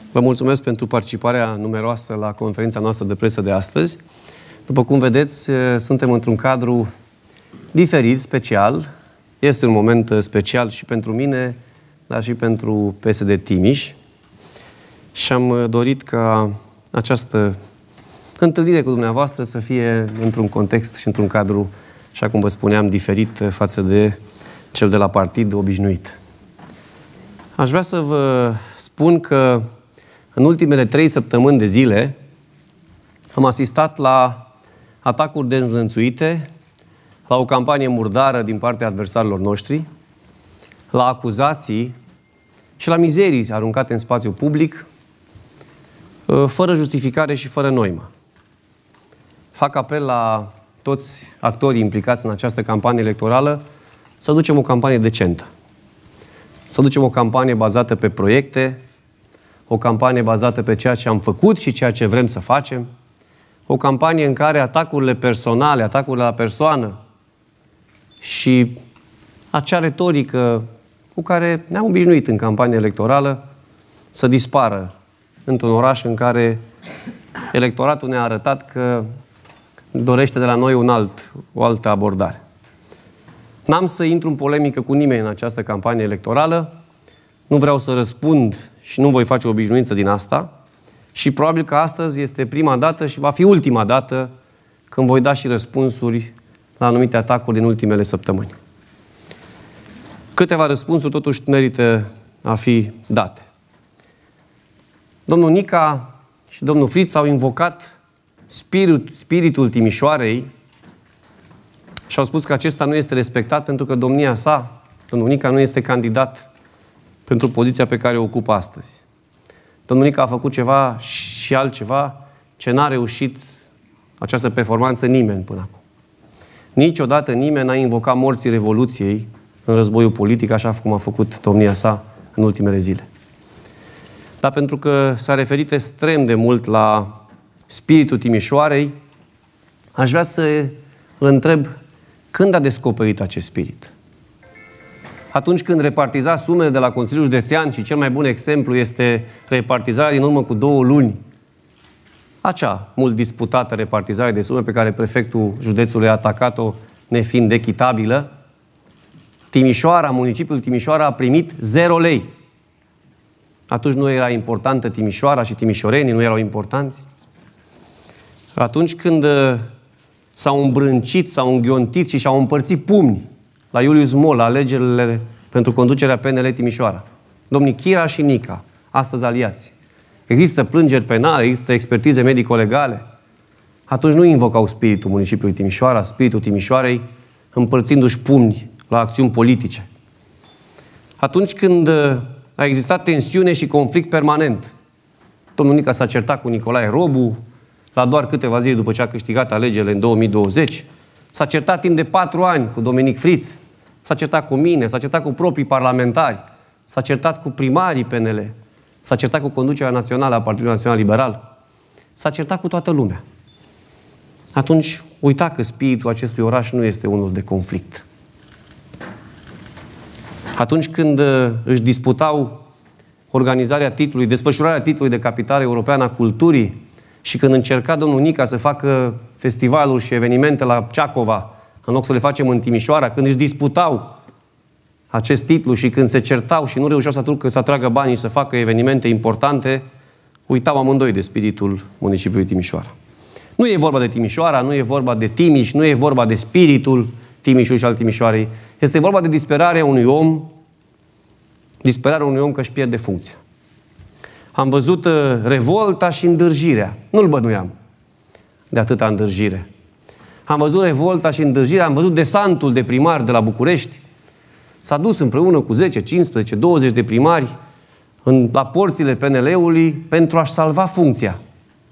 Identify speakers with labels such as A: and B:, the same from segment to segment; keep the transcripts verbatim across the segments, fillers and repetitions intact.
A: Vă mulțumesc pentru participarea numeroasă la conferința noastră de presă de astăzi. După cum vedeți, suntem într-un cadru diferit, special. Este un moment special și pentru mine, dar și pentru P S D Timiș. Și am dorit ca această întâlnire cu dumneavoastră să fie într-un context și într-un cadru, așa cum vă spuneam, diferit față de cel de la partid obișnuit. Aș vrea să vă spun că în ultimele trei săptămâni de zile am asistat la atacuri dezlănțuite, la o campanie murdară din partea adversarilor noștri, la acuzații și la mizerii aruncate în spațiu public, fără justificare și fără noimă. Fac apel la toți actorii implicați în această campanie electorală să ducem o campanie decentă. Să ducem o campanie bazată pe proiecte, o campanie bazată pe ceea ce am făcut și ceea ce vrem să facem, o campanie în care atacurile personale, atacurile la persoană și acea retorică cu care ne-am obișnuit în campanie electorală să dispară într-un oraș în care electoratul ne-a arătat că dorește de la noi un alt, o altă abordare. N-am să intru în polemică cu nimeni în această campanie electorală, nu vreau să răspund și nu voi face o obișnuință din asta și probabil că astăzi este prima dată și va fi ultima dată când voi da și răspunsuri la anumite atacuri din ultimele săptămâni. Câteva răspunsuri totuși merită a fi date. Domnul Nica și domnul Fritz au invocat spirit, spiritul Timișoarei și au spus că acesta nu este respectat pentru că domnia sa, domnul Nica, nu este candidat pentru poziția pe care o ocupă astăzi. Domnul Nica a făcut ceva și altceva ce n-a reușit această performanță nimeni până acum. Niciodată nimeni n-a invocat morții Revoluției în războiul politic, așa cum a făcut domnia sa în ultimele zile. Dar pentru că s-a referit extrem de mult la spiritul Timișoarei, aș vrea să îl întreb când a descoperit acest spirit. Atunci când repartiza sumele de la Consiliul Județean și cel mai bun exemplu este repartizarea din urmă cu două luni, acea mult disputată repartizare de sume pe care prefectul județului a atacat-o nefiind echitabilă, Timișoara, municipiul Timișoara a primit zero lei. Atunci nu era importantă Timișoara și timișorenii nu erau importanți? Atunci când s-au îmbrâncit, s-au înghiontit și și-au împărțit pumni la Iulius Mol, la alegerile pentru conducerea P N L Timișoara, domnii Chira și Nica, astăzi aliați. Există plângeri penale, există expertize medico-legale. Atunci nu invocau spiritul municipiului Timișoara, spiritul Timișoarei, împărțindu-și pumni la acțiuni politice. Atunci când a existat tensiune și conflict permanent, domnul Nica s-a certat cu Nicolae Robu, la doar câteva zile după ce a câștigat alegerile în două mii douăzeci, s-a certat timp de patru ani cu Dominic Fritz, s-a certat cu mine, s-a certat cu proprii parlamentari, s-a certat cu primarii P N L, s-a certat cu conducerea națională a Partidului Național Liberal, s-a certat cu toată lumea. Atunci, uita că spiritul acestui oraș nu este unul de conflict. Atunci când își disputau organizarea titlului, desfășurarea titlului de capitală europeană a culturii și când încerca domnul Nica să facă festivaluri și evenimente la Ceacova, în loc să le facem în Timișoara, când își disputau acest titlu și când se certau și nu reușeau să, atrugă, să atragă banii și să facă evenimente importante, uitau amândoi de spiritul municipiului Timișoara. Nu e vorba de Timișoara, nu e vorba de Timiș, nu e vorba de spiritul Timișului și al Timișoarei. Este vorba de disperarea unui om, disperarea unui om că își pierde funcția. Am văzut uh, revolta și îndârjirea. Nu-l bănuiam de atâta îndârjire. Am văzut revolta și îndârjirea, am văzut desantul de primari de la București. S-a dus împreună cu zece, cincisprezece, douăzeci de primari în, la porțile P N L-ului pentru a-și salva funcția.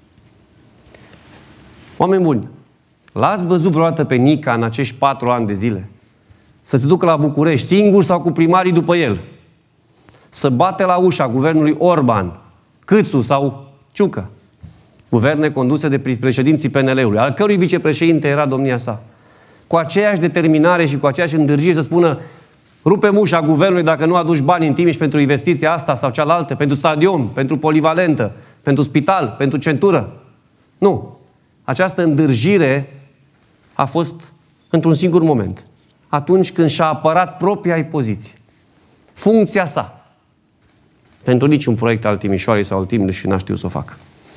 A: Oameni buni, l-ați văzut vreodată pe Nica în acești patru ani de zile? Să se ducă la București, singur sau cu primarii după el? Să bate la ușa guvernului Orban, Câțu sau Ciucă? Guverne conduse de președinții P N L-ului, al cărui vicepreședinte era domnia sa. Cu aceeași determinare și cu aceeași îndârjire să spună Rupem ușa guvernului dacă nu aduci bani în Timiș pentru investiția asta sau cealaltă, pentru stadion, pentru polivalentă, pentru spital, pentru centură. Nu. Această îndârjire a fost într-un singur moment. Atunci când și-a apărat propria poziție. Funcția sa. Pentru niciun proiect al Timișoarei sau al Timișului n-a știut să o facă.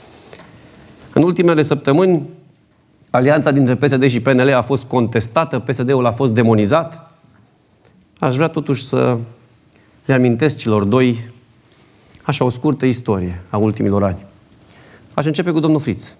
A: În ultimele săptămâni, alianța dintre P S D și P N L a fost contestată, P S D-ul a fost demonizat. Aș vrea totuși să le amintesc celor doi așa o scurtă istorie a ultimilor ani. Aș începe cu domnul Friț.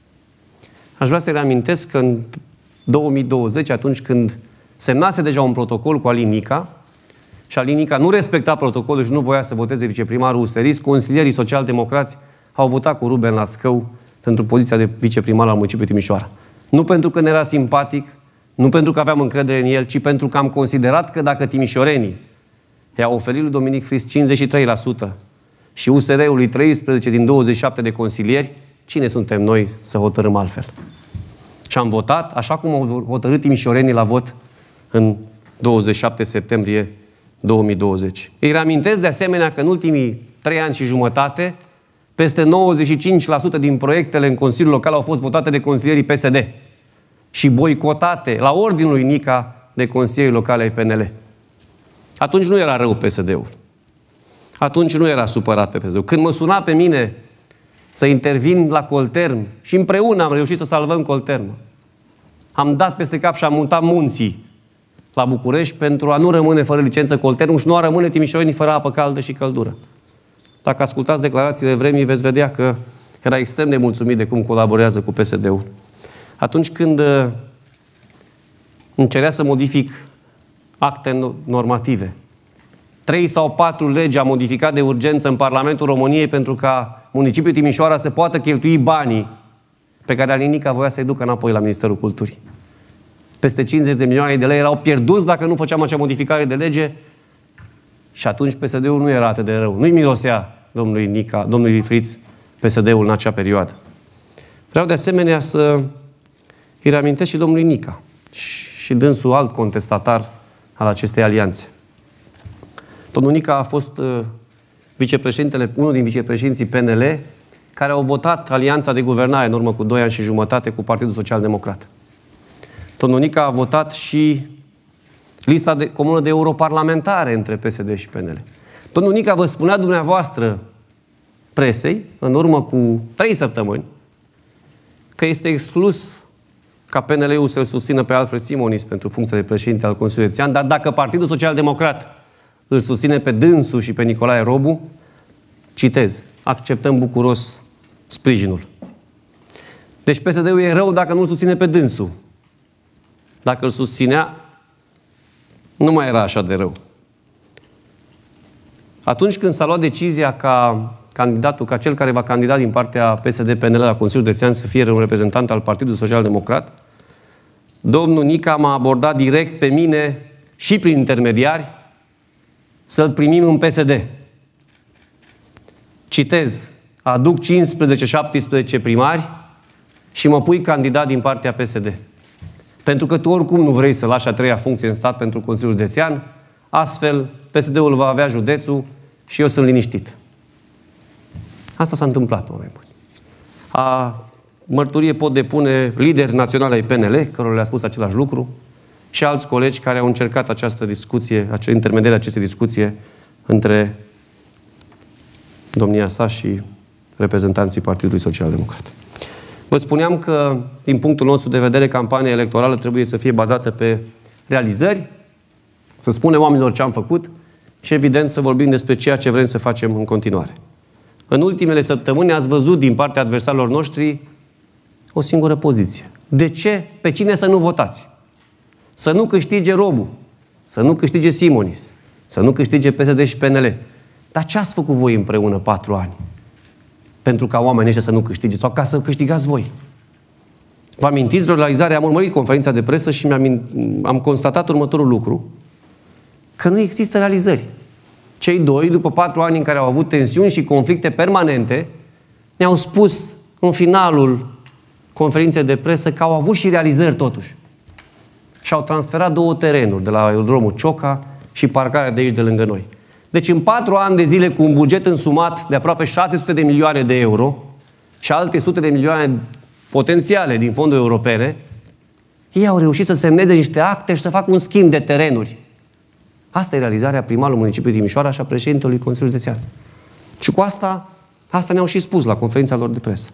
A: Aș vrea să reamintesc că în două mii douăzeci, atunci când semnase deja un protocol cu Alin Nica și Alin Nica nu respecta protocolul și nu voia să voteze viceprimarul U S R I S, consilierii social-democrați au votat cu Ruben Lascău pentru poziția de viceprimar al municipiului Timișoara. Nu pentru că ne era simpatic, nu pentru că aveam încredere în el, ci pentru că am considerat că dacă timișorenii i-au oferit lui Dominic Friț cincizeci și trei la sută și U S R-ului treisprezece din douăzeci și șapte de consilieri, cine suntem noi să hotărâm altfel? Și am votat așa cum au hotărât timișorenii la vot în douăzeci și șapte septembrie două mii douăzeci. Îi reamintesc de asemenea că în ultimii trei ani și jumătate, peste nouăzeci și cinci la sută din proiectele în Consiliul Local au fost votate de consilierii P S D și boicotate la ordinul lui Nica de consilierii locale ai P N L. Atunci nu era rău P S D-ul. Atunci nu era supărat pe P S D-ul. Când mă suna pe mine să intervin la Colterm și împreună am reușit să salvăm Colterm, am dat peste cap și am mutat munții la București pentru a nu rămâne fără licență Colterm și nu a rămâne timișorenii fără apă caldă și căldură. Dacă ascultați declarațiile vremii, veți vedea că era extrem de mulțumit de cum colaborează cu P S D-ul. Atunci când uh, îmi cerea să modific acte normative, trei sau patru legi am modificat de urgență în Parlamentul României pentru ca municipiul Timișoara să poată cheltui banii pe care Alin Nica voia să-i ducă înapoi la Ministerul Culturii. Peste cincizeci de milioane de lei erau pierduți dacă nu făceam acea modificare de lege și atunci P S D-ul nu era atât de rău. Nu-i mirosea domnului Nica, domnului Friț, P S D-ul în acea perioadă. Vreau de asemenea să îi reamintesc și domnului Nica și dânsul alt contestatar al acestei alianțe. Domnul Nica a fost uh, vicepreședintele, unul din vicepreședinții P N L care au votat alianța de guvernare în urmă cu doi ani și jumătate cu Partidul Social Democrat. Domnul Nica a votat și lista de, comună de europarlamentare între P S D și P N L. Domnul Nica vă spunea dumneavoastră presei, în urmă cu trei săptămâni, că este exclus ca P N L-ul să-l susțină pe Alfred Simonis pentru funcția de președinte al Consiliului Județean, dar dacă Partidul Social Democrat îl susține pe dânsul și pe Nicolae Robu, citez, acceptăm bucuros sprijinul. Deci P S D-ul e rău dacă nu-l susține pe dânsul. Dacă îl susținea, nu mai era așa de rău. Atunci când s-a luat decizia ca candidatul, ca cel care va candida din partea P S D P N L la Consiliul Județean să fie un reprezentant al Partidului Social Democrat, domnul Nica m-a abordat direct pe mine și prin intermediari să-l primim în P S D. Citez, aduc cincisprezece șaptesprezece primari și mă pui candidat din partea P S D. Pentru că tu oricum nu vrei să lași a treia funcție în stat pentru Consiliul Județean, astfel P S D-ul va avea județul și eu sunt liniștit. Asta s-a întâmplat, oameni buni. A mărturie pot depune lideri naționali ai P N L, cărora le-a spus același lucru, și alți colegi care au încercat această discuție, intermedierea acestei discuție între domnia sa și reprezentanții Partidului Social Democrat. Vă spuneam că, din punctul nostru de vedere, campania electorală trebuie să fie bazată pe realizări, să spunem oamenilor ce am făcut și, evident, să vorbim despre ceea ce vrem să facem în continuare. În ultimele săptămâni ați văzut din partea adversarilor noștri o singură poziție. De ce? Pe cine să nu votați? Să nu câștige Robu, să nu câștige Simonis, să nu câștige P S D și P N L. Dar ce ați făcut voi împreună patru ani? Pentru ca oamenii ăștia să nu câștige sau ca să câștigați voi. Vă amintiți vreo realizare? Am urmărit conferința de presă și mi-am am constatat următorul lucru. Că nu există realizări. Cei doi, după patru ani în care au avut tensiuni și conflicte permanente, ne-au spus în finalul conferinței de presă că au avut și realizări totuși. Și au transferat două terenuri, de la aerodromul Cioca și parcarea de aici de lângă noi. Deci în patru ani de zile, cu un buget însumat de aproape șase sute de milioane de euro și alte sute de milioane potențiale din fonduri europene, ei au reușit să semneze niște acte și să facă un schimb de terenuri. Asta e realizarea primarului municipiului Timișoara și a președintelui Consiliului Județean. Și cu asta, asta ne-au și spus la conferința lor de presă.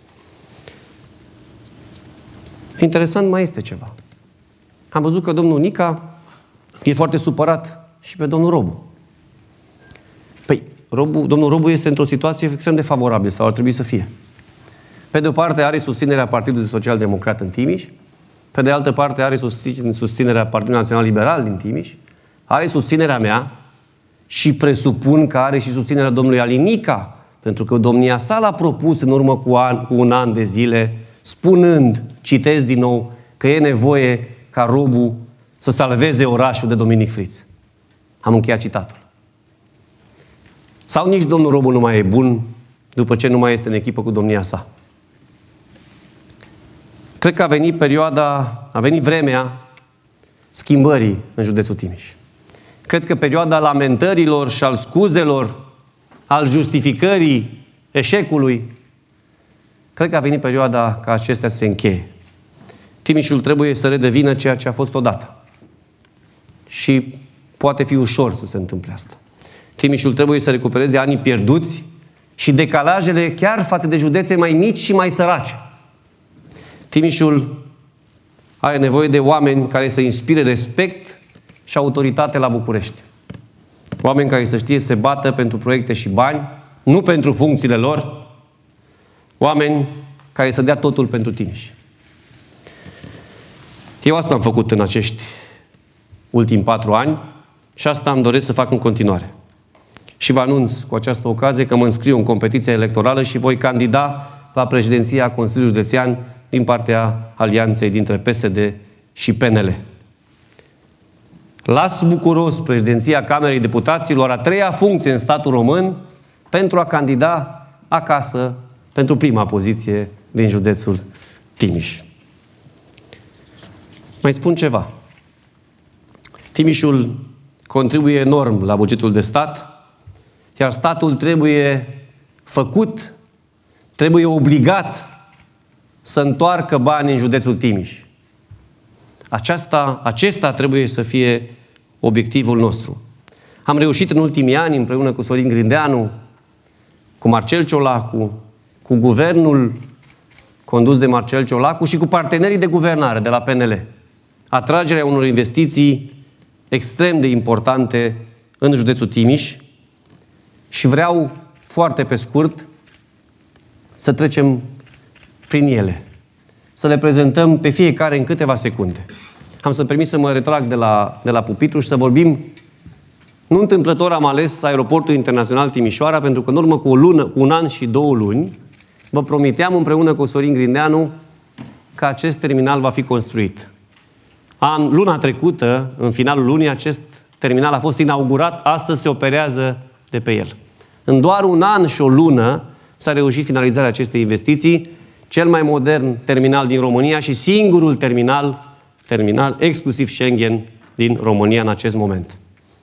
A: Interesant mai este ceva. Am văzut că domnul Nica e foarte supărat și pe domnul Robu. Păi, Robu, domnul Robu este într-o situație extrem de favorabilă, sau ar trebui să fie. Pe de o parte are susținerea Partidului Social Democrat în Timiș, pe de altă parte are susținerea Partidului Național Liberal din Timiș, are susținerea mea și presupun că are și susținerea domnului Alin Nica, pentru că domnia sa l-a propus în urmă cu, an, cu un an de zile, spunând, citez din nou, că e nevoie ca Robu să salveze orașul de Dominic Friț. Am încheiat citatul. Sau nici domnul Robu nu mai e bun după ce nu mai este în echipă cu domnia sa. Cred că a venit perioada, a venit vremea schimbării în județul Timiș. Cred că perioada lamentărilor și al scuzelor, al justificării eșecului, cred că a venit perioada ca acestea să se încheie. Timișul trebuie să redevină ceea ce a fost odată. Și poate fi ușor să se întâmple asta. Timișul trebuie să recupereze anii pierduți și decalajele chiar față de județe mai mici și mai sărace. Timișul are nevoie de oameni care să inspire respect și autoritate la București. Oameni care să știe să se bată pentru proiecte și bani, nu pentru funcțiile lor. Oameni care să dea totul pentru Timiș. Eu asta am făcut în acești ultimi patru ani și asta îmi doresc să fac în continuare. Și vă anunț cu această ocazie că mă înscriu în competiția electorală și voi candida la președinția Consiliului Județean din partea alianței dintre P S D și P N L. Las bucuros președinția Camerei Deputaților, a treia funcție în statul român, pentru a candida acasă pentru prima poziție din județul Timiș. Mai spun ceva. Timișul contribuie enorm la bugetul de stat, iar statul trebuie făcut, trebuie obligat să întoarcă bani în județul Timiș. Aceasta, acesta trebuie să fie obiectivul nostru. Am reușit în ultimii ani, împreună cu Sorin Grindeanu, cu Marcel Ciolacu, cu guvernul condus de Marcel Ciolacu și cu partenerii de guvernare de la P N L, atragerea unor investiții extrem de importante în județul Timiș și vreau foarte pe scurt să trecem prin ele. Să le prezentăm pe fiecare în câteva secunde. Am să-mi permit să mă retrag de la, de la pupitru și să vorbim. Nu întâmplător am ales Aeroportul Internațional Timișoara, pentru că în urmă cu, o lună, cu un an și două luni vă promiteam împreună cu Sorin Grindeanu că acest terminal va fi construit. An, luna trecută, în finalul lunii, acest terminal a fost inaugurat, astăzi se operează de pe el. În doar un an și o lună s-a reușit finalizarea acestei investiții, cel mai modern terminal din România și singurul terminal, terminal exclusiv Schengen din România în acest moment.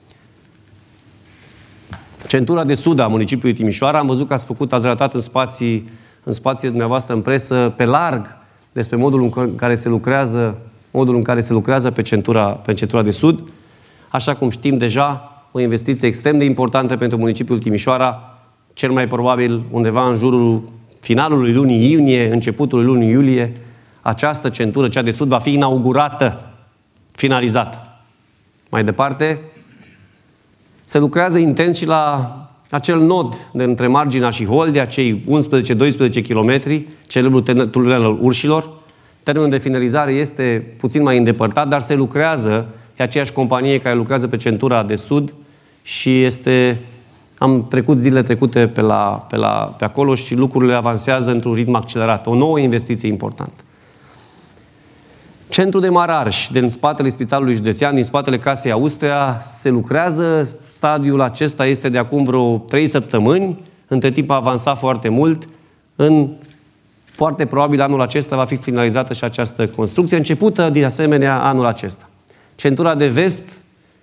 A: Centura de sud a municipiului Timișoara, am văzut că ați făcut, ați relatat în spații, în spațiile dumneavoastră în presă, pe larg, despre modul în care se lucrează, modul în care se lucrează pe centura, pe centura de sud. Așa cum știm deja, o investiție extrem de importantă pentru municipiul Timișoara, cel mai probabil undeva în jurul finalului lunii iunie, începutul lunii iulie, această centură, cea de sud, va fi inaugurată, finalizată. Mai departe, se lucrează intens și la acel nod de între Marginea și Holdea, cei unsprezece doisprezece kilometri, celebrul tunel al urșilor. Termenul de finalizare este puțin mai îndepărtat, dar se lucrează, e aceeași companie care lucrează pe centura de sud și este... Am trecut zilele trecute pe, la, pe, la, pe acolo și lucrurile avansează într-un ritm accelerat. O nouă investiție importantă. Centrul de Maraș, din spatele Spitalului Județean, din spatele Casei Austria, se lucrează. Stadiul acesta este de acum vreo trei săptămâni. Între timp a avansat foarte mult. În, foarte probabil anul acesta va fi finalizată și această construcție, începută, de asemenea, anul acesta. Centura de vest,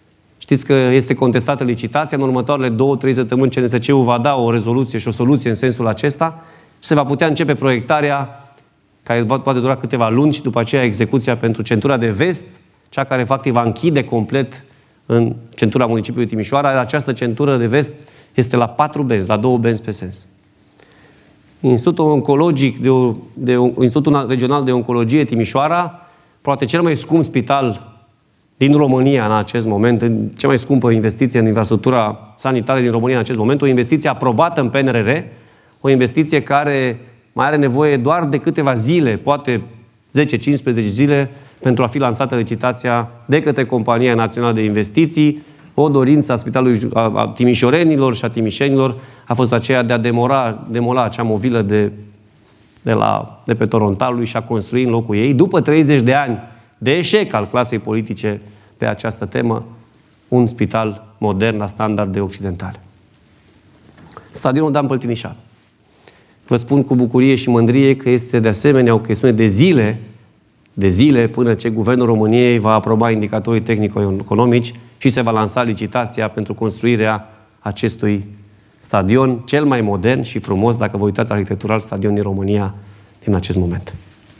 A: Știți că este contestată licitația. În următoarele două, trei săptămâni C N S C-ul va da o rezoluție și o soluție în sensul acesta și se va putea începe proiectarea care poate dura câteva luni și după aceea execuția pentru centura de vest, cea care practic va închide complet în centura municipiului Timișoara. Această centură de vest este la patru benzi, la două benzi pe sens. Institutul Oncologic, de, de, Institutul Regional de Oncologie Timișoara, poate cel mai scump spital din România în acest moment, cea mai scumpă investiție în infrastructura sanitară din România în acest moment, o investiție aprobată în P N R R, o investiție care mai are nevoie doar de câteva zile, poate zece cincisprezece zile, pentru a fi lansată licitația de către Compania Națională de Investiții. O dorință a Spitalului a, a timișorenilor și a timișenilor a fost aceea de a demora, demola acea movilă de, de, la, de pe Torontalului și a construi în locul ei, după treizeci de ani de eșec al clasei politice pe această temă, un spital modern la standarde occidentale. Stadionul Dan Păltinișan. Vă spun cu bucurie și mândrie că este de asemenea o chestiune de zile, de zile până ce Guvernul României va aproba indicatorii tehnico-economici și se va lansa licitația pentru construirea acestui stadion, cel mai modern și frumos, dacă vă uitați, arhitectural, stadion din România din acest moment.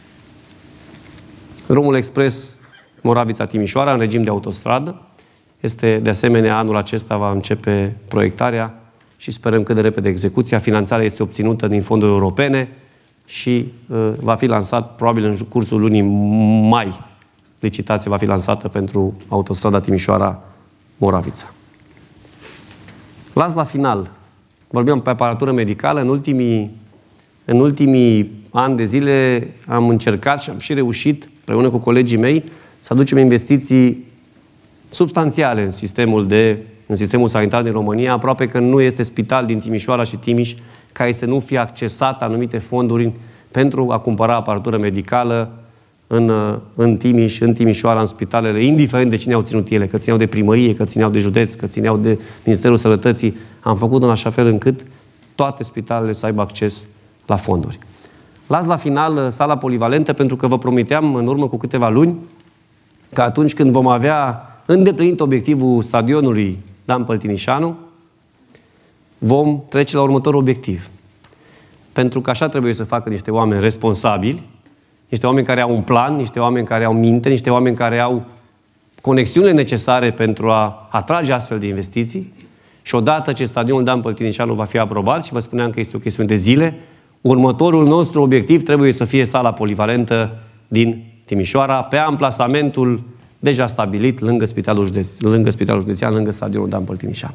A: Drumul expres Moravița-Timișoara, în regim de autostradă. Este, de asemenea, anul acesta va începe proiectarea și sperăm cât de repede execuția. Finanțarea este obținută din fonduri europene și uh, va fi lansat, probabil în cursul lunii mai, licitația va fi lansată pentru autostrada Timișoara-Moravița. Las la final. Vorbim pe aparatură medicală. În ultimii, în ultimii ani de zile am încercat și am și reușit, împreună cu colegii mei, să aducem investiții substanțiale în sistemul, de, în sistemul sanitar din România. Aproape că nu este spital din Timișoara și Timiș care să nu fie accesat anumite fonduri pentru a cumpăra aparatură medicală în, în Timiș, în Timișoara, în spitalele, indiferent de cine au ținut ele, că țineau de primărie, că țineau de județ, că țineau de Ministerul Sănătății. Am făcut în așa fel încât toate spitalele să aibă acces la fonduri. Las la final sala polivalentă pentru că vă promiteam în urmă cu câteva luni că atunci când vom avea îndeplinit obiectivul stadionului Dan Păltinișanu, vom trece la următorul obiectiv. Pentru că așa trebuie să facă niște oameni responsabili, niște oameni care au un plan, niște oameni care au minte, niște oameni care au conexiunile necesare pentru a atrage astfel de investiții. Și odată ce stadionul Dan Păltinișanu va fi aprobat, și vă spuneam că este o chestiune de zile, următorul nostru obiectiv trebuie să fie sala polivalentă din Timișoara, pe amplasamentul deja stabilit lângă Spitalul Județ, lângă Spitalul Județean, lângă stadionul Dan Păltinișanu.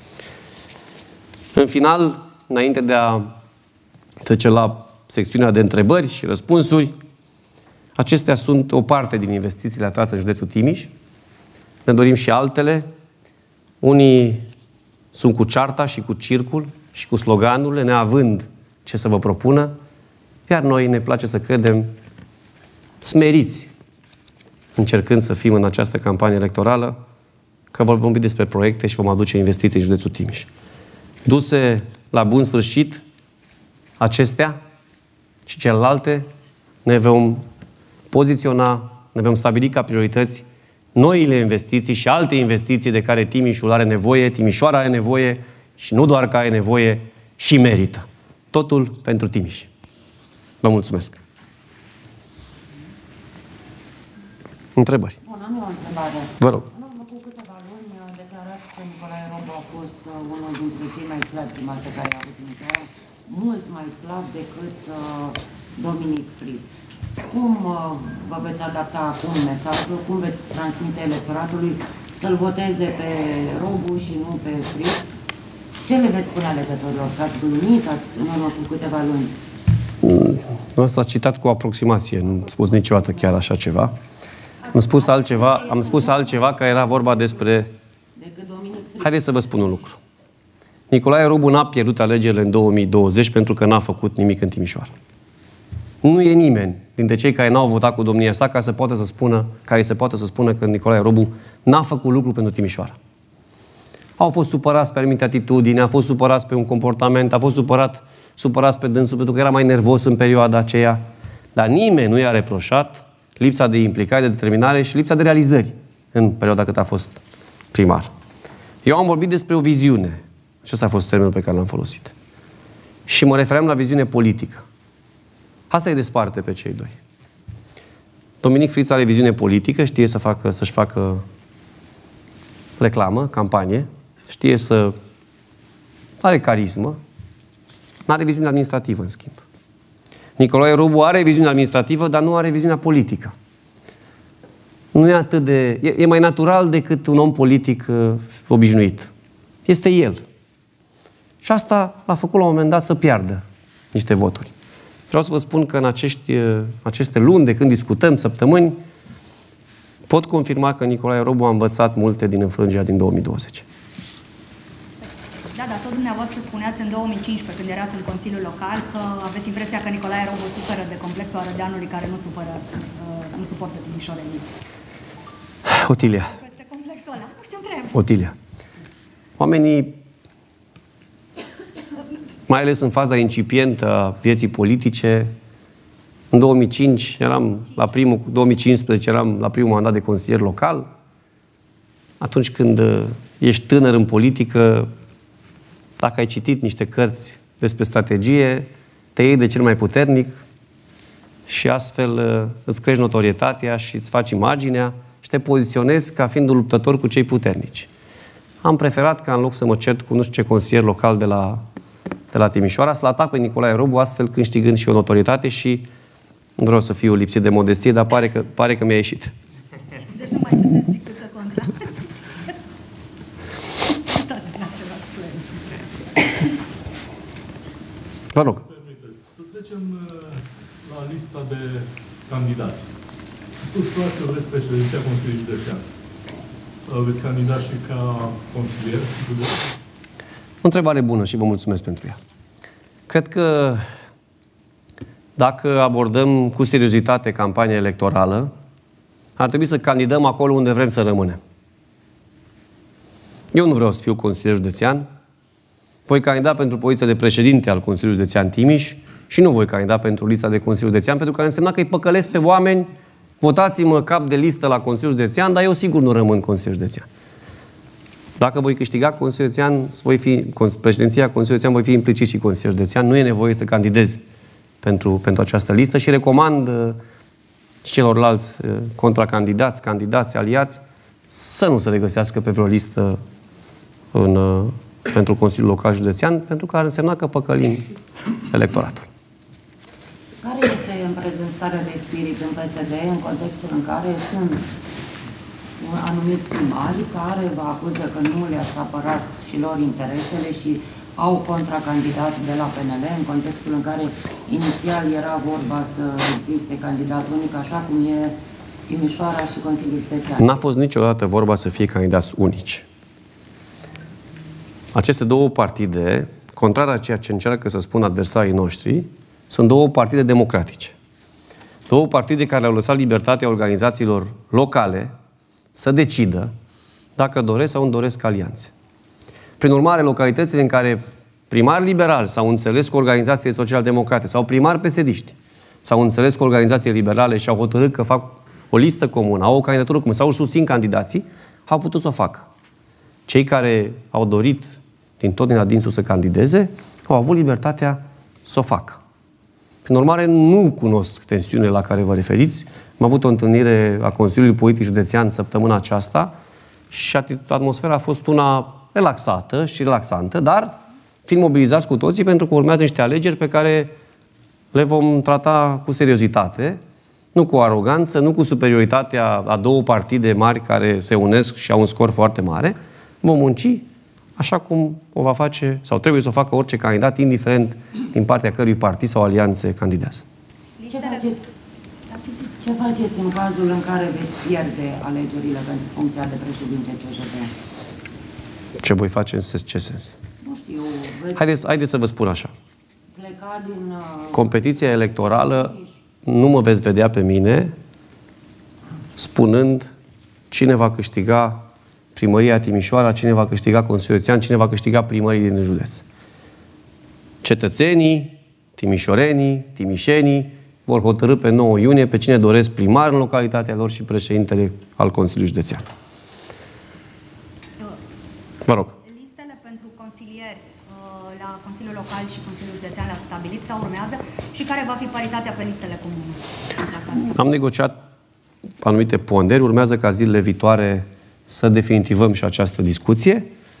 A: În final, înainte de a trece la secțiunea de întrebări și răspunsuri, acestea sunt o parte din investițiile atrase în județul Timiș. Ne dorim și altele. Unii sunt cu cearta și cu circul și cu sloganurile, neavând ce să vă propună, iar noi ne place să credem smeriți, încercând să fim în această campanie electorală, că vom vorbi despre proiecte și vom aduce investiții în județul Timiș. Duse la bun sfârșit acestea și celelalte, ne vom poziționa, ne vom stabili ca priorități noile investiții și alte investiții de care Timișul are nevoie, Timișoara are nevoie și nu doar că are nevoie, și merită. Totul pentru Timiș. Vă mulțumesc. Întrebări?
B: Bun, am eu o întrebare.
A: Vă rog.
B: În urmă cu câteva luni declarați că Nicolae Robu a fost unul dintre cei mai slabi primari pe care i-a avut Timișoara, mult mai slab decât uh, Dominic Fritz. Cum uh, vă veți adapta acum mesajul? Cum veți transmite electoratului să-l voteze pe Robu și nu pe Fritz? Ce le veți spune alegătorilor? Că ați glumit în urmă cu câteva luni?
A: Nu, asta a citat cu aproximație. Nu am spus niciodată chiar așa ceva. Am spus altceva, am spus altceva că era vorba despre... Haideți să vă spun un lucru. Nicolae Robu n-a pierdut alegerile în două mii douăzeci pentru că n-a făcut nimic în Timișoara. Nu e nimeni dintre cei care n-au votat cu domnia sa care se poate să spună, care se poate să spună că Nicolae Robu n-a făcut lucru pentru Timișoara. Au fost supărați pe anumite atitudini, a fost supărați pe un comportament, a fost supărat, supărați pe dânsul pentru că era mai nervos în perioada aceea. Dar nimeni nu i-a reproșat lipsa de implicare, de determinare și lipsa de realizări în perioada cât a fost primar. Eu am vorbit despre o viziune. Acesta a fost termenul pe care l-am folosit. Și mă refeream la viziune politică. Asta îi desparte pe cei doi. Dominic Friț are viziune politică, știe să facă, să-și facă reclamă, campanie, știe să... are carismă, nu are viziune administrativă, în schimb. Nicolae Robu are viziune administrativă, dar nu are viziunea politică. Nu e atât de... E, e mai natural decât un om politic uh, obișnuit. Este el. Și asta l-a făcut la un moment dat să piardă niște voturi. Vreau să vă spun că în acești, uh, aceste luni, de când discutăm, săptămâni, pot confirma că Nicolae Robu a învățat multe din înfrângerea din două mii douăzeci.
C: Da, dar tot dumneavoastră spuneați în două mii cincisprezece, când erați în Consiliul Local, că aveți impresia că Nicolae Robu suferă de complexul arădeanului care nu, supără, uh, nu suportă timișorenii.
A: Otilia.
C: Este complexul ăla. Nu știu, întreb.
A: Otilia. Oamenii, mai ales în faza incipientă a vieții politice, în două mii cinci eram la primul, două mii cincisprezece eram la primul mandat de consilier local. Atunci când ești tânăr în politică, dacă ai citit niște cărți despre strategie, te iei de cel mai puternic și astfel îți crești notorietatea și îți faci imaginea și te poziționezi ca fiind un luptător cu cei puternici. Am preferat ca în loc să mă cert cu nu știu ce consilier local de la, de la Timișoara, să-l atac pe Nicolae Robu, astfel câștigând și o notorietate și nu vreau să fiu lipsit de modestie, dar pare că, pare că mi-a ieșit.
C: Deci nu mai sunteți pictuță contra.
A: Vă rog.
D: Permiteți să trecem la lista de candidați. Ați spus clar că vreți președinția Consiliului Județean. Veți candida și ca consilier județean?
A: O întrebare bună și vă mulțumesc pentru ea. Cred că dacă abordăm cu seriozitate campania electorală, ar trebui să candidăm acolo unde vrem să rămânem. Eu nu vreau să fiu consilier județean, voi candida pentru poziția de președinte al Consiliului Județean Timiș și nu voi candida pentru lista de Consiliu Județean, pentru că ar însemna că îi păcălesc pe oameni, votați-mă cap de listă la Consiliul Județean, dar eu sigur nu rămân Consiliul Județean. Dacă voi câștiga Consiliul Județean, voi fi, președinția Consiliului Județean, voi fi implicit și Consiliul Județean. Nu e nevoie să candidez pentru, pentru această listă și recomand uh, celorlalți uh, contracandidați, candidați, aliați, să nu se regăsească pe vreo listă în, uh, pentru Consiliul Local Județean, pentru că ar însemna că păcălim electoratul.
B: Care este în prezent starea de spirit în P S D în contextul în care sunt anumiți primari care vă acuză că nu le-ați apărat și lor interesele și au contracandidat de la P N L, în contextul în care inițial era vorba să existe candidat unic, așa cum e Timișoara și Consiliul Județean?
A: N-a fost niciodată vorba să fie candidați unici. Aceste două partide, contrar a ceea ce încearcă să spun adversarii noștri, sunt două partide democratice. Două partide care au lăsat libertatea organizațiilor locale să decidă dacă doresc sau nu doresc alianțe. Prin urmare, localitățile în care primari liberali s-au înțeles cu organizațiile social-democrate sau primari pesediști s-au înțeles cu organizațiile liberale și au hotărât că fac o listă comună, au o candidatură comună sau susțin candidații, au putut să o facă. Cei care au dorit din tot din adinsul să candideze au avut libertatea să o facă. Prin urmare, nu cunosc tensiunile la care vă referiți. Am avut o întâlnire a Consiliului Politic Județean săptămâna aceasta și atmosfera a fost una relaxată și relaxantă, dar fiind mobilizați cu toții pentru că urmează niște alegeri pe care le vom trata cu seriozitate, nu cu aroganță, nu cu superioritatea a două partide mari care se unesc și au un scor foarte mare. Vom munci așa cum o va face sau trebuie să o facă orice candidat, indiferent din partea cărui partid sau alianțe candidează.
B: Ce faceți? Ce faceți în cazul în care veți pierde alegerile pentru funcția de președinte C J D?
A: Ce voi face în ce sens?
B: Nu știu. Veți
A: Haideți, haideți să vă spun așa.
B: pleca din... Uh,
A: Competiția electorală nu mă veți vedea pe mine spunând cine va câștiga Primăria Timișoara, cine va câștiga Consiliul Județean, cine va câștiga primării din județ. Cetățenii, timișorenii, timișenii vor hotărî pe nouă iunie pe cine doresc primar în localitatea lor și președintele al Consiliului Județean. Vă rog.
C: Listele pentru consilieri la Consiliul Local și Consiliul Județean le-ați stabilit sau urmează și care va fi paritatea pe listele comune?
A: Am negociat anumite ponderi, urmează ca zilele viitoare să definitivăm și această discuție.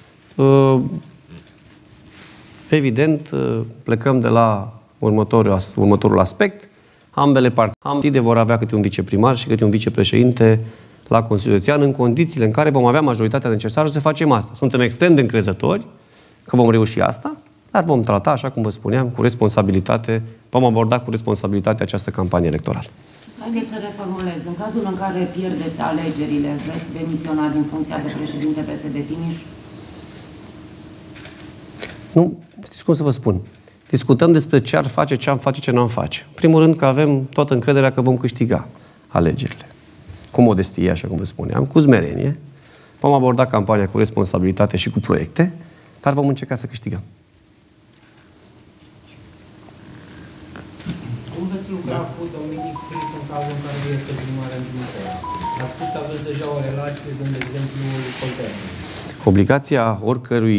A: Evident, plecăm de la următorul, următorul aspect. Ambele partide vor avea câte un viceprimar și câte un vicepreședinte la Consiliul Județean, în condițiile în care vom avea majoritatea necesară să facem asta. Suntem extrem de încrezători că vom reuși asta, dar vom trata, așa cum vă spuneam, cu responsabilitate, vom aborda cu responsabilitate această campanie electorală.
B: Haideți să reformulez. În cazul în care pierdeți alegerile, veți demisiona din funcția de președinte P S D Timiș?
A: Nu, știți cum să vă spun. Discutăm despre ce ar face, ce am face, ce nu am face. În primul rând că avem toată încrederea că vom câștiga alegerile. Cu modestie, așa cum vă spuneam, cu smerenie. Vom aborda campania cu responsabilitate și cu proiecte, dar vom încerca să câștigăm.
E: Cum veți lucra cu Dominic Fritz în cazul în care este primar în Timișoara? A spus că aveți deja o relație, dând exemplu Colternic.
A: Obligația oricărui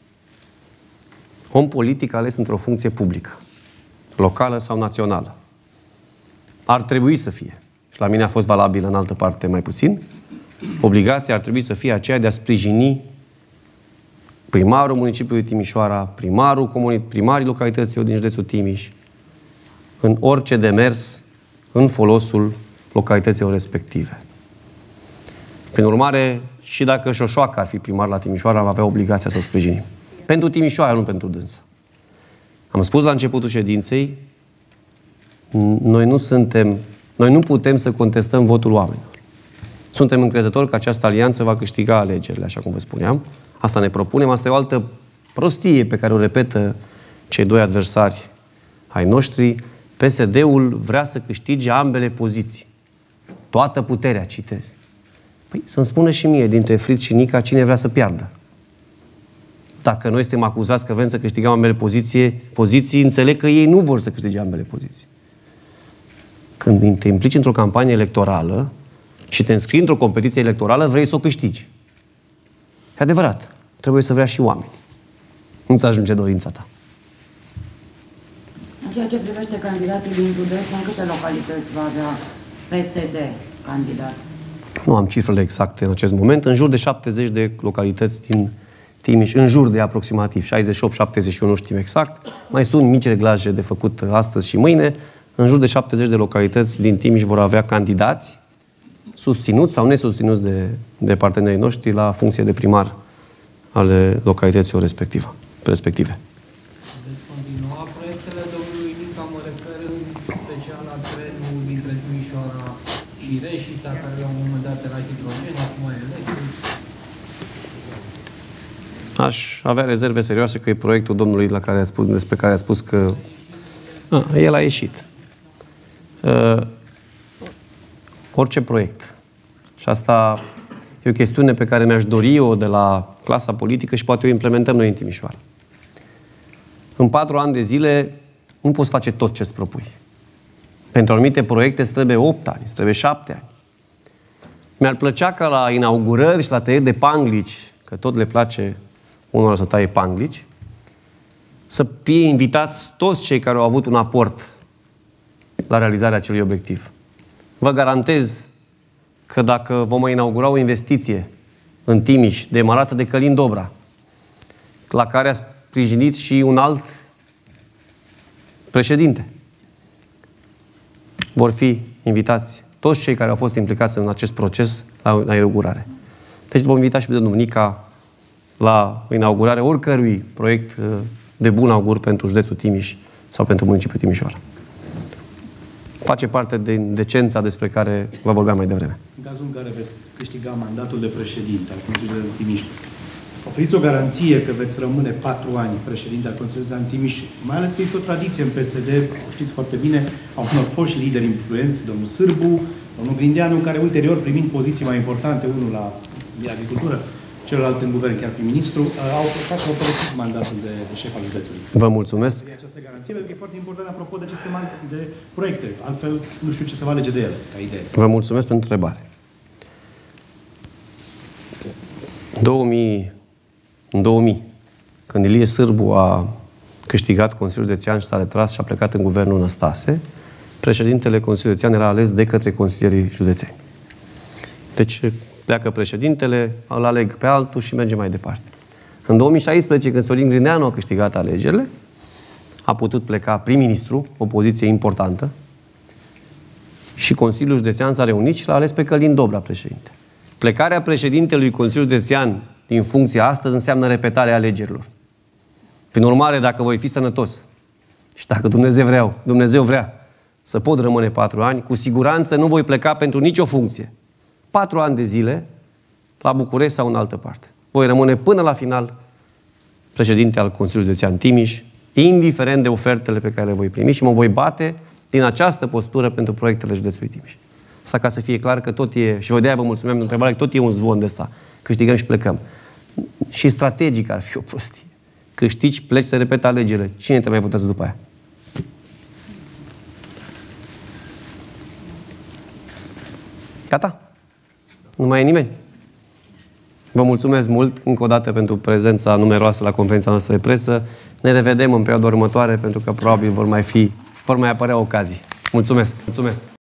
A: om politic ales într-o funcție publică, locală sau națională, ar trebui să fie, și la mine a fost valabil în altă parte mai puțin, obligația ar trebui să fie aceea de a sprijini primarul municipiului Timișoara, primarul comunit, primarii localității din județul Timiș, în orice demers în folosul localităților respective. Prin urmare, și dacă Șoșoacă ar fi primar la Timișoara, va avea obligația să o sprijinim. Pentru Timișoara, nu pentru dânsă. Am spus la începutul ședinței, noi nu suntem, noi nu putem să contestăm votul oamenilor. Suntem încrezători că această alianță va câștiga alegerile, așa cum vă spuneam. Asta ne propunem. Asta e o altă prostie pe care o repetă cei doi adversari ai noștri. P S D-ul vrea să câștige ambele poziții. Toată puterea, citez. Păi să-mi spună și mie, dintre Fritz și Nica, cine vrea să piardă. Dacă noi suntem acuzați că vrem să câștigăm ambele poziții, poziții, înțeleg că ei nu vor să câștige ambele poziții. Când te implici într-o campanie electorală și te înscrii într-o competiție electorală, vrei să o câștigi. E adevărat. Trebuie să vrea și oameni. Nu-ți ajunge dorința ta.
B: În ceea ce privește candidații din județ, în câte localități va avea P S D candidat?
A: Nu am cifrele exacte în acest moment. În jur de șaptezeci de localități din Timiș, în jur de aproximativ șaizeci și opt șaptezeci și unu, nu știm exact. Mai sunt mici reglaje de făcut astăzi și mâine. În jur de șaptezeci de localități din Timiș vor avea candidați susținuți sau nesusținuți de, de partenerii noștri la funcție de primar ale localităților respective. respective.
E: Veți continua proiectele domnului Nica, mă refer în special la trenul dintre Timișoara și Reșița, care la un moment dat era hidrogen, acum e electric.
A: Aș avea rezerve serioase că e proiectul domnului la care a spus, despre care a spus că a, el a ieșit. Uh, orice proiect. Și asta e o chestiune pe care mi-aș dori-o de la clasa politică și poate o implementăm noi în Timișoara. În patru ani de zile nu poți face tot ce îți propui. Pentru anumite proiecte îți trebuie opt ani, îți trebuie șapte ani. Mi-ar plăcea ca la inaugurări și la tăieri de panglici, că tot le place unora să taie panglici, să fie invitați toți cei care au avut un aport la realizarea acelui obiectiv. Vă garantez că dacă vom inaugura o investiție în Timiș, demarată de Călin Dobra, la care a sprijinit și un alt președinte, vor fi invitați toți cei care au fost implicați în acest proces la inaugurare. Deci vom invita și pe domnul Nica la inaugurarea oricărui proiect de bun augur pentru județul Timiș sau pentru municipiul Timișoara. Face parte din decența despre care vă vorbeam mai devreme.
F: În cazul în care veți câștiga mandatul de președinte al Consiliului Județean Timiș, oferiți o garanție că veți rămâne patru ani președinte al Consiliului Județean Timiș, mai ales că este o tradiție în P S D, știți foarte bine, au unor foști lideri influenți, domnul Sârbu, domnul Grindeanu, care ulterior, primind poziții mai importante, unul la agricultură, celălalt în guvern, chiar prim-ministru, au plecat și au părăsit mandatul de, de șef al județului.
A: Vă mulțumesc.
F: E această garanție, pentru că e foarte important apropo de aceste de proiecte. Altfel, nu știu ce se va alege de ele, ca idee.
A: Vă mulțumesc pentru întrebare. două mii în două mii, când Ilie Sârbu a câștigat Consiliul Județean și s-a retras și a plecat în guvernul Năstase, președintele Consiliului Județean era ales de către consilierii județeni. Deci pleacă președintele, îl aleg pe altul și merge mai departe. În două mii șaisprezece, când Sorin Grindeanu a câștigat alegerile, a putut pleca prim-ministru, o poziție importantă, și Consiliul Județean s-a reunit și l-a ales pe Călin Dobra președinte. Plecarea președintelui Consiliului Județean din funcția astăzi înseamnă repetarea alegerilor. Prin urmare, dacă voi fi sănătos și dacă Dumnezeu vrea, Dumnezeu vrea să pot rămâne patru ani, cu siguranță nu voi pleca pentru nicio funcție. Patru ani de zile la București sau în altă parte. Voi rămâne până la final președinte al Consiliului Județean Timiș, indiferent de ofertele pe care le voi primi, și mă voi bate din această postură pentru proiectele județului Timiș. Asta ca să fie clar că tot e, și vă de-aia vă mulțumim de întrebare, că tot e un zvon de ăsta. Câștigăm și plecăm. Și strategic ar fi o prostie. Câștigi, pleci, să repete alegerile. Cine te mai votează după aia? Gata? Nu mai e nimeni? Vă mulțumesc mult încă o dată pentru prezența numeroasă la conferința noastră de presă. Ne revedem în perioada următoare, pentru că probabil vor mai fi, vor mai apărea ocazii. Mulțumesc! Mulțumesc!